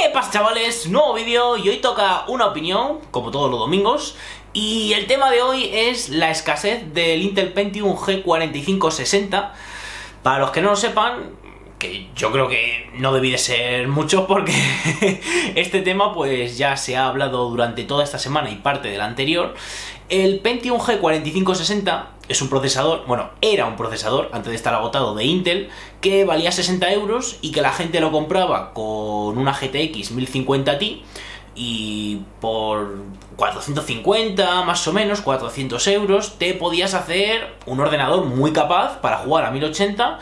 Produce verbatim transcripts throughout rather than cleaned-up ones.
¿Qué pasa, chavales? Nuevo vídeo y hoy toca una opinión, como todos los domingos. Y el tema de hoy es la escasez del Intel Pentium G cuarenta y cinco sesenta. Para los que no lo sepan, que yo creo que no debí de ser mucho porque este tema pues ya se ha hablado durante toda esta semana y parte de la anterior. El Pentium G cuarenta y cinco sesenta es un procesador, bueno, era un procesador antes de estar agotado de Intel, que valía sesenta euros y que la gente lo compraba con una G T X mil cincuenta Ti y por cuatrocientos cincuenta, más o menos, cuatrocientos euros, te podías hacer un ordenador muy capaz para jugar a mil ochenta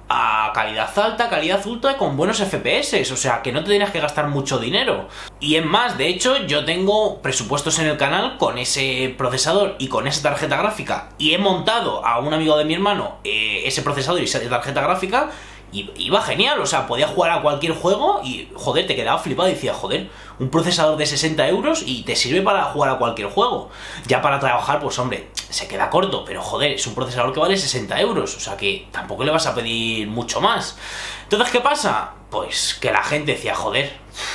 a calidad alta, calidad ultra, con buenos F P S, o sea, que no te tenías que gastar mucho dinero. Y es más, de hecho, yo tengo presupuestos en el canal con ese procesador y con esa tarjeta gráfica, y he montado a un amigo de mi hermano eh, ese procesador y esa tarjeta gráfica, y iba genial, o sea, podía jugar a cualquier juego y, joder, te quedaba flipado y decía, joder, un procesador de sesenta euros y te sirve para jugar a cualquier juego. Ya para trabajar, pues hombre, se queda corto, pero joder, es un procesador que vale sesenta euros, o sea que tampoco le vas a pedir mucho más. Entonces, ¿qué pasa? Pues que la gente decía, joder,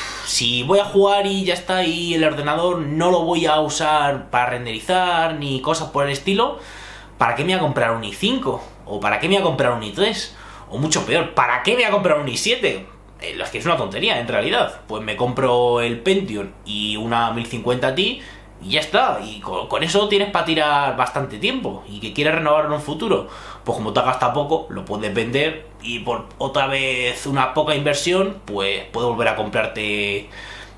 si voy a jugar y ya está, y el ordenador no lo voy a usar para renderizar ni cosas por el estilo, ¿para qué me voy a comprar un i cinco? ¿O para qué me voy a comprar un i tres? O mucho peor, ¿para qué me voy a comprar un i siete? Eh, es que es una tontería, en realidad. Pues me compro el Pentium y una mil cincuenta Ti y ya está. Y con, con eso tienes para tirar bastante tiempo. Y que quieres renovar en un futuro, pues como te gasta poco, lo puedes vender y por otra vez una poca inversión, pues puedes volver a comprarte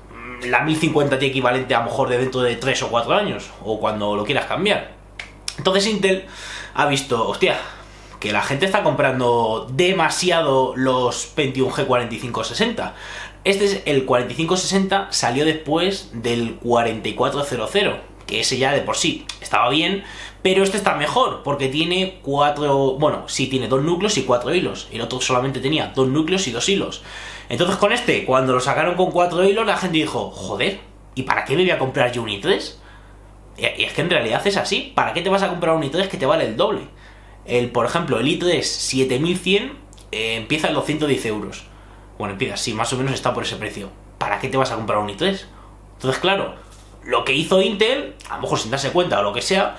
la mil cincuenta Ti equivalente a lo mejor de dentro de tres o cuatro años, o cuando lo quieras cambiar. Entonces Intel ha visto, hostia, que la gente está comprando demasiado los Pentium G cuarenta y cinco sesenta. Este es el cuarenta y cinco sesenta, salió después del cuarenta y cuatro cero cero, que ese ya de por sí estaba bien, pero este está mejor, porque tiene cuatro, bueno, sí tiene dos núcleos y cuatro hilos, el otro solamente tenía dos núcleos y dos hilos. Entonces con este, cuando lo sacaron con cuatro hilos, la gente dijo, joder, ¿y para qué me voy a comprar yo un i tres? Y es que en realidad es así, ¿para qué te vas a comprar un i tres que te vale el doble? El, por ejemplo, el i tres siete mil cien eh, empieza en los ciento diez euros. Bueno, empieza, sí, más o menos está por ese precio. ¿Para qué te vas a comprar un i tres? Entonces, claro, lo que hizo Intel, a lo mejor sin darse cuenta o lo que sea,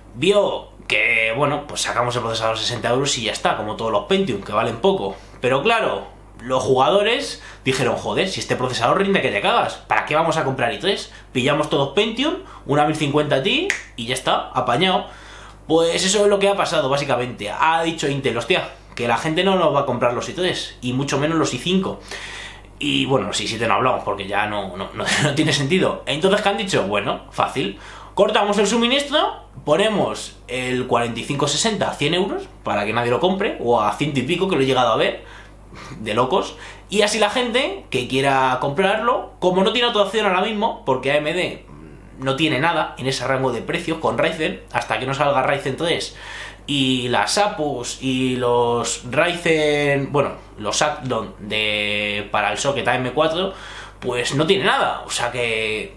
vio que, bueno, pues sacamos el procesador sesenta euros y ya está, como todos los Pentium, que valen poco. Pero claro, los jugadores dijeron, joder, si este procesador rinde que te cagas, ¿para qué vamos a comprar i tres? Pillamos todos Pentium, una mil cincuenta Ti y ya está, apañado. Pues eso es lo que ha pasado, básicamente. Ha dicho Intel, hostia, que la gente no nos va a comprar los i tres, y mucho menos los i cinco. Y bueno, los i siete no hablamos, porque ya no, no, no, no tiene sentido. Entonces, ¿qué han dicho? Bueno, fácil. Cortamos el suministro, ponemos el cuarenta y cinco sesenta a cien euros, para que nadie lo compre, o a ciento y pico, que lo he llegado a ver, de locos. Y así la gente que quiera comprarlo, como no tiene otra opción ahora mismo, porque A M D no tiene nada en ese rango de precios con Ryzen, hasta que no salga Ryzen tres y las A P Us y los Ryzen, bueno, los Athlon de para el socket A M cuatro, pues no tiene nada. O sea que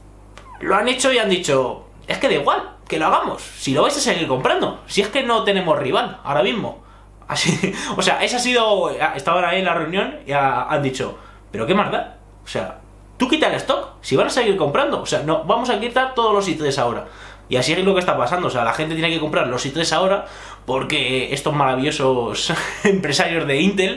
lo han hecho y han dicho, es que da igual, que lo hagamos, si lo vais a seguir comprando, si es que no tenemos rival ahora mismo. Así, o sea, esa ha sido, estaban ahí en la reunión y han dicho, pero qué más da, o sea, tú quita el stock, si van a seguir comprando, o sea, no, vamos a quitar todos los i tres ahora. Y así es lo que está pasando, o sea, la gente tiene que comprar los i tres ahora porque estos maravillosos empresarios de Intel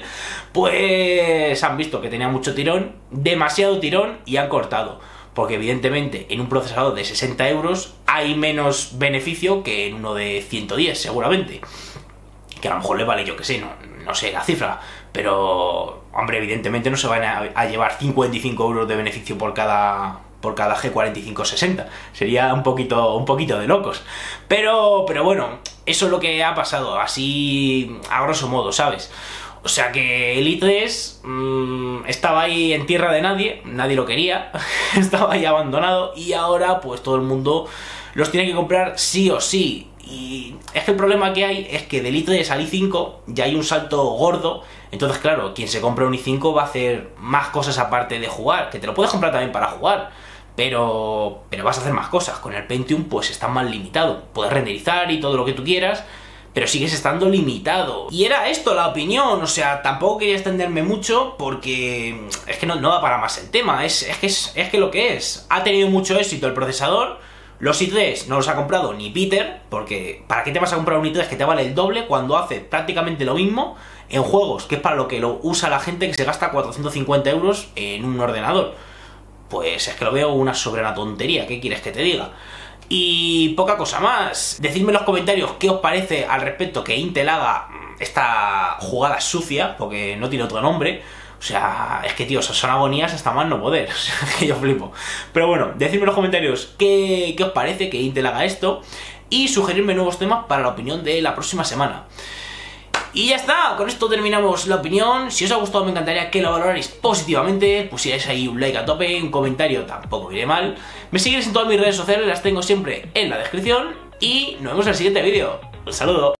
pues han visto que tenía mucho tirón, demasiado tirón, y han cortado. Porque evidentemente en un procesador de sesenta euros hay menos beneficio que en uno de ciento diez, seguramente. Que a lo mejor le vale, yo que sé, no, no sé la cifra, pero hombre, evidentemente no se van a, a llevar cincuenta y cinco euros de beneficio por cada por cada G cuarenta y cinco sesenta. Sería un poquito un poquito de locos. Pero pero bueno, eso es lo que ha pasado, así a grosso modo, ¿sabes? O sea que el i tres mmm, estaba ahí en tierra de nadie, nadie lo quería, estaba ahí abandonado, y ahora pues todo el mundo los tiene que comprar sí o sí. Y es que el problema que hay es que del i tres al i cinco ya hay un salto gordo. Entonces claro, quien se compra un i cinco va a hacer más cosas aparte de jugar, que te lo puedes comprar también para jugar, pero, pero vas a hacer más cosas. Con el Pentium pues estás más limitado, puedes renderizar y todo lo que tú quieras, pero sigues estando limitado. Y era esto la opinión, o sea, tampoco quería extenderme mucho porque es que no, no da para más el tema, es, es, que es, es que lo que es. Ha tenido mucho éxito el procesador, los i tres no los ha comprado ni Peter, porque ¿para qué te vas a comprar un i tres que te vale el doble cuando hace prácticamente lo mismo en juegos, que es para lo que lo usa la gente que se gasta cuatrocientos cincuenta euros en un ordenador? Pues es que lo veo una soberana tontería, ¿qué quieres que te diga? Y poca cosa más. Decidme en los comentarios qué os parece al respecto que Intel haga esta jugada sucia, porque no tiene otro nombre. O sea, es que tío, son agonías hasta más no poder, o sea, que yo flipo. Pero bueno, decidme en los comentarios qué, qué os parece que Intel haga esto y sugerirme nuevos temas para la opinión de la próxima semana. Y ya está, con esto terminamos la opinión. Si os ha gustado me encantaría que lo valorarais positivamente, pusierais ahí un like a tope, un comentario tampoco iré mal. Me seguiréis en todas mis redes sociales, las tengo siempre en la descripción y nos vemos en el siguiente vídeo. Un saludo.